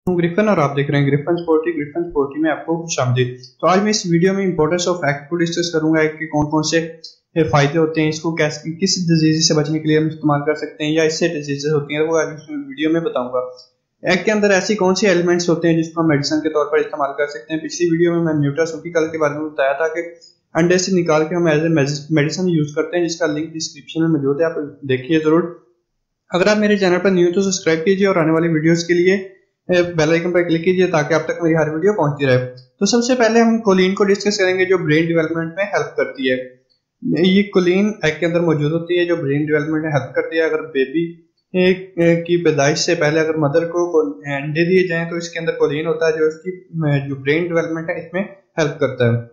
हूँ ग्रिफन और आप देख रहे हैं ग्रिफन स्पोर्टी में आपको खुशामदीद। तो आज मैं इस वीडियो में इंपॉर्टेंस ऑफ एग को डिस्कस करूंगा। एग के कौन कौन से फायदे होते हैं, इसको कैसे किस डिजीज से बचने के लिए हम इस्तेमाल कर सकते हैं या इससे डिजीजेस होती हैं, वो आज इस वीडियो में बताऊंगा। एग के अंदर ऐसी कौन सी एलिमेंट्स होते हैं जिसको हम मेडिसिन के तौर पर इस्तेमाल कर सकते हैं। पिछली वीडियो में मैं न्यूट्रास्यूटिकल के बारे में बताया था कि अंडे से निकाल के हम एज ए मेडिसिन यूज करते हैं, जिसका लिंक डिस्क्रिप्शन में मौजूद है, आप देखिए जरूर। अगर आप मेरे चैनल पर न्यू तो सब्सक्राइब कीजिए और आने वाली वीडियोस के लिए बेल आइकन पर क्लिक कीजिए ताकि आप तक मेरी हर वीडियो पहुंचती रहे। तो सबसे पहले हम कोलिन को डिस्कस करेंगे जो ब्रेन डेवलपमेंट में हेल्प करती है। ये कोलिन एग के अंदर मौजूद होती है जो ब्रेन डेवलपमेंट में हेल्प करती है। अगर बेबी की पैदाइश से पहले अगर मदर को अंडे दिए जाएं तो इसके अंदर कोलिन होता है जो उसकी जो ब्रेन डेवलपमेंट है इसमें हेल्प करता है।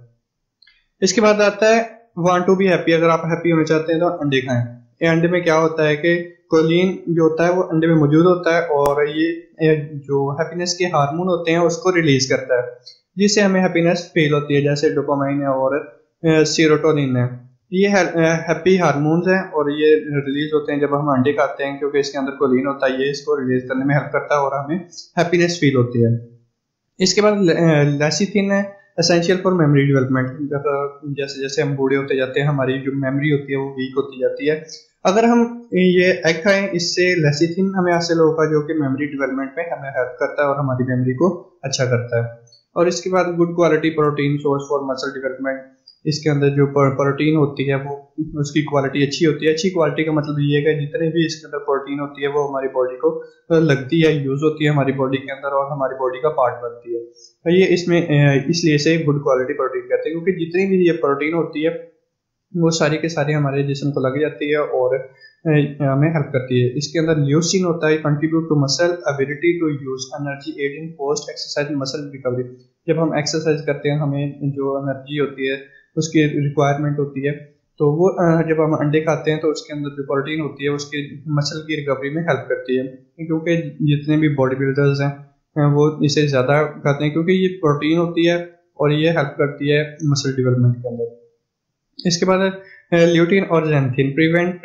इसके बाद आता है वांट टू बी हैप्पी। अगर आप हैप्पी होना चाहते हैं तो अंडे खाएं। ये अंडे में क्या होता है कि कोलिन जो होता है वो अंडे में मौजूद होता है और ये जो हैप्पीनेस के हार्मोन होते हैं उसको रिलीज करता है, जिससे हमें हैप्पीनेस फील होती है, जैसे डोपामाइन है और सीरोटोनिन है। ये हैप्पी हार्मोन्स हैं और ये रिलीज होते हैं जब हम अंडे खाते हैं, क्योंकि इसके अंदर कोलिन होता है, ये इसको रिलीज करने में हेल्प करता है और हमें हैप्पीनेस फील होती है। इसके बाद लेसिथिन है एसेंशियल फॉर मेमोरी डेवलपमेंट। जैसे जैसे हम बूढ़े होते जाते हैं हमारी जो मेमोरी होती है वो वीक होती जाती है। अगर हम ये एग खाएं इससे लेसिथिन हमें हासिल होगा जो कि मेमोरी डेवलपमेंट में हमें हेल्प करता है और हमारी मेमोरी को अच्छा करता है। और इसके बाद good quality protein source for muscle development. इसके अंदर जो प्रोटीन होती है वो उसकी क्वालिटी अच्छी होती है। अच्छी क्वालिटी का मतलब ये है कि जितने भी इसके अंदर प्रोटीन होती है वो हमारी बॉडी को लगती है, यूज होती है हमारी बॉडी के अंदर और हमारी बॉडी का पार्ट बनती है। तो ये इसमें इसलिए इसे गुड क्वालिटी प्रोटीन कहते हैं, क्योंकि जितनी भी ये प्रोटीन होती है वो सारी के सारी हमारे जिस्म को लग जाती है और हमें हेल्प करती है। इसके अंदर ल्यूसीन होता है, contribute to muscle ability to use energy aid in post exercise muscle recovery. जब हम एक्सरसाइज करते हैं हमें जो एनर्जी होती है उसकी रिक्वायरमेंट होती है, तो वो जब हम अंडे खाते हैं तो उसके अंदर जो प्रोटीन होती है उसकी मसल की रिकवरी में हेल्प करती है। क्योंकि जितने भी बॉडी बिल्डर्स हैं वो इसे ज़्यादा खाते हैं क्योंकि ये प्रोटीन होती है और ये हेल्प करती है मसल डेवलपमेंट के अंदर। इसके बाद ल्यूटिन और जेंथिन प्रिवेंट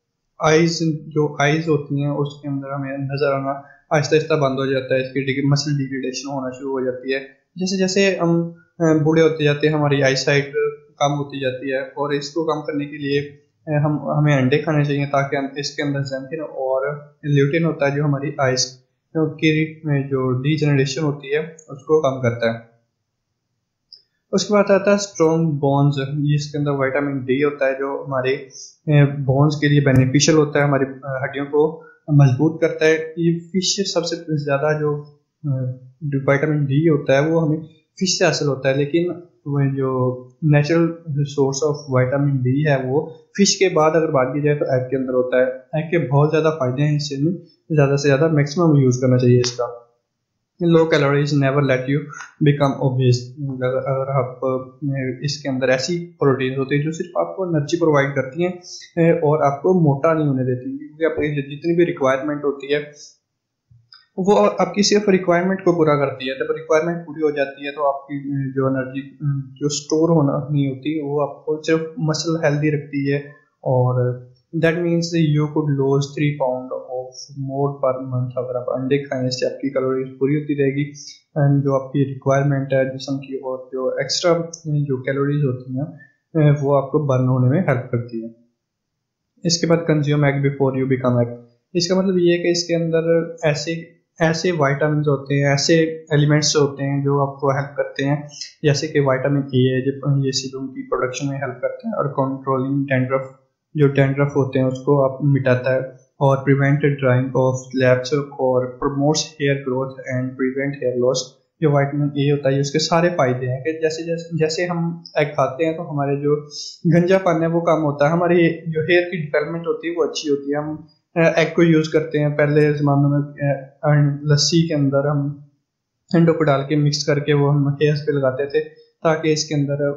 आइज, जो आइज होती हैं उसके अंदर हमें नजर आना आहिस्ता आहिस्ता बंद हो जाता है, इसकी मसल डिग्रेडेशन होना शुरू हो जाती है। जैसे जैसे हम बूढ़े होते जाते हैं हमारी आई साइट कम होती जाती है और इसको कम करने के लिए हमें अंडे खाने चाहिए ताकि इसके अंदर जेंथिन और ल्यूटिन होता है जो हमारी आइज की जो डीजनरेशन होती है उसको कम करता है। उसके बाद आता है स्ट्रॉन्ग बोन्स। इसके अंदर विटामिन डी होता है जो हमारे बोन्स के लिए बेनिफिशियल होता है, हमारी हड्डियों को मजबूत करता है। ये फिश सबसे ज़्यादा जो विटामिन डी होता है वो हमें फिश से हासिल होता है, लेकिन जो natural source of vitamin D है वो फिश के बाद अगर बात की जाए तो एग के अंदर होता है। एग के बहुत ज़्यादा फायदे हैं, इससे ज़्यादा से ज़्यादा मैक्सिमम यूज़ करना चाहिए इसका। Low calories never let you become obese. अगर आप इसके अंदर ऐसी प्रोटीन होती है जो सिर्फ आपको एनर्जी प्रोवाइड करती हैं और आपको मोटा नहीं होने देती, क्योंकि आपकी जितनी भी रिक्वायरमेंट होती है वो आपकी सिर्फ रिक्वायरमेंट को पूरा करती है। जब रिक्वायरमेंट पूरी हो जाती है तो आपकी जो एनर्जी जो स्टोर होना नहीं होती वो आपको सिर्फ मसल हेल्दी रखती है और that means you could lose 3 pound of more per month. अगर आप अंडे खाएं इससे आपकी कैलोरीज पूरी होती रहेगी एंड जो आपकी रिक्वायरमेंट है जिस्म की और जो एक्स्ट्रा जो कैलोरीज होती हैं वो आपको बर्न होने में हेल्प करती है। इसके बाद consume egg before you become egg. इसका मतलब ये है कि इसके अंदर ऐसे वाइटामिन होते हैं, ऐसे एलिमेंट्स होते हैं जो आपको हेल्प करते हैं, जैसे कि विटामिन ए है जो ये सीरम की प्रोडक्शन में हेल्प करता है और कंट्रोलिंग डैंड्रफ, जो डैंड्रफ होते हैं उसको आप मिटाता है और प्रिवेंट ड्राइंग ऑफ लैब्स और promotes hair growth and prevent hair loss. जो विटामिन ए होता है उसके सारे फायदे हैं कि जैसे जैसे जैसे हम एग खाते हैं तो हमारे जो गंजापन है वो कम होता है, हमारी जो हेयर की डेवलपमेंट होती है वो अच्छी होती है। हम एग को यूज़ करते हैं, पहले ज़मानों में लस्सी के अंदर हम अंडों को डाल के मिक्स करके वो हम हेयर्स पे लगाते थे ताकि इसके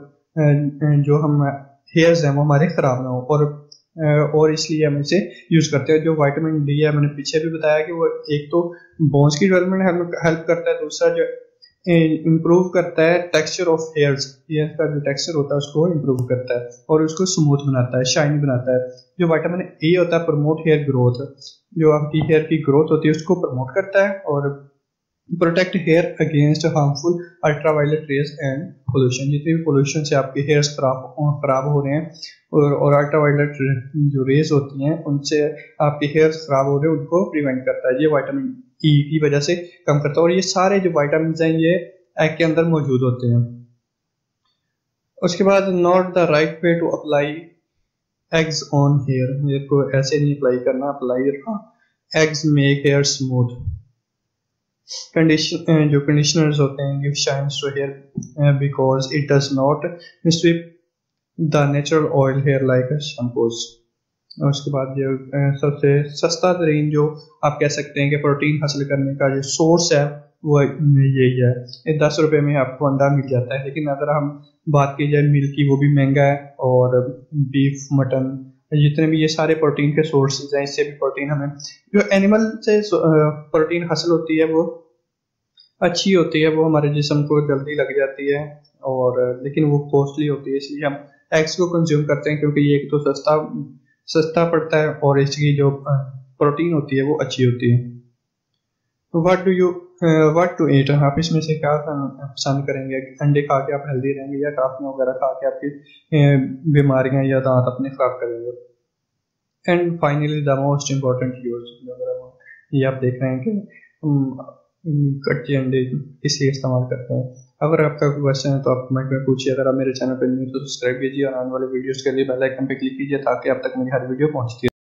अंदर जो हम हेयर्स हैं वो हमारे ख़राब ना हो और इसलिए हम इसे यूज़ करते हैं। जो विटामिन डी है मैंने पीछे भी बताया कि वो एक तो बोन्स की डेवलपमेंट हेल्प करता है, दूसरा जो इम्प्रूव करता है टेक्सचर ऑफ हेयर्स, हेयर का जो टेक्सचर होता है उसको इम्प्रूव करता है और उसको स्मूथ बनाता है, शाइनी बनाता है। जो विटामिन ए होता है प्रमोट हेयर ग्रोथ, जो आपकी हेयर की ग्रोथ होती है उसको प्रमोट करता है और protect hair against harmful ultraviolet rays and pollution. जितने भी पोल्यूशन से आपके हेयर्स खराब हो रहे हैं और अल्ट्रावायलेट जो रेज होती हैं उनसे आपके हेयर्स खराब हो रहे हैं उनको प्रिवेंट करता है। ये विटामिन ई की वजह से कम करता है और ये सारे जो विटामिन हैं ये एग के अंदर मौजूद होते हैं। उसके बाद not the right way to apply eggs on hair, hair को ऐसे नहीं अप्लाई करना, apply eggs make hair smooth. Condition जो कंडीशनर्स होते हैं give shines to hair because it does not sweep the natural oil hair like shampoos. और उसके बाद जो सबसे सस्ता तरीन जो आप कह सकते हैं कि प्रोटीन हासिल करने का जो सोर्स है वो यही है। 10 रुपए में आपको अंडा मिल जाता है। लेकिन अगर हम बात की जाए मिल्क की, वो भी महंगा है, और बीफ, मटन, जितने भी ये सारे प्रोटीन के सोर्सेज हैं, इससे भी प्रोटीन हमें जो एनिमल से प्रोटीन हासिल होती है वो अच्छी होती है, वो हमारे जिस्म को जल्दी लग जाती है, और लेकिन वो कॉस्टली होती है, इसलिए हम एग्स को कंज्यूम करते हैं क्योंकि ये एक तो सस्ता पड़ता है और इसकी जो प्रोटीन होती है वो अच्छी होती है। व्हाट टू ईट, आप इसमें से क्या पसंद करेंगे? अंडे खा के आप हेल्दी रहेंगे या टाफियाँ वगैरह खा के आपकी बीमारियां या दांत अपने खराब करेंगे? And finally the most important use, ये आप देख रहे हैं कि कच्चे अंडे किस लिए इस्तेमाल करते हैं। अगर आपका कोई क्वेश्चन है तो आप कमेंट में पूछिए। अगर आप मेरे चैनल पर न्यू तो सब्सक्राइब कीजिए और आने वाले वीडियोस के लिए बेल आइकन पे क्लिक कीजिए ताकि आप तक मेरी हर वीडियो पहुंचती है।